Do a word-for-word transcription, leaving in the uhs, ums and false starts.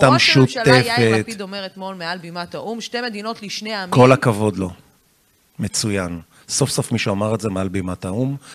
החלטה משותפת. ראש הממשלה יאיר לפיד אומר אתמול מעל בימת האו"ם, שתי מדינות לשני העמים. כל הכבוד לו. מצוין. סוף סוף מישהו אמר את זה מעל בימת האו"ם,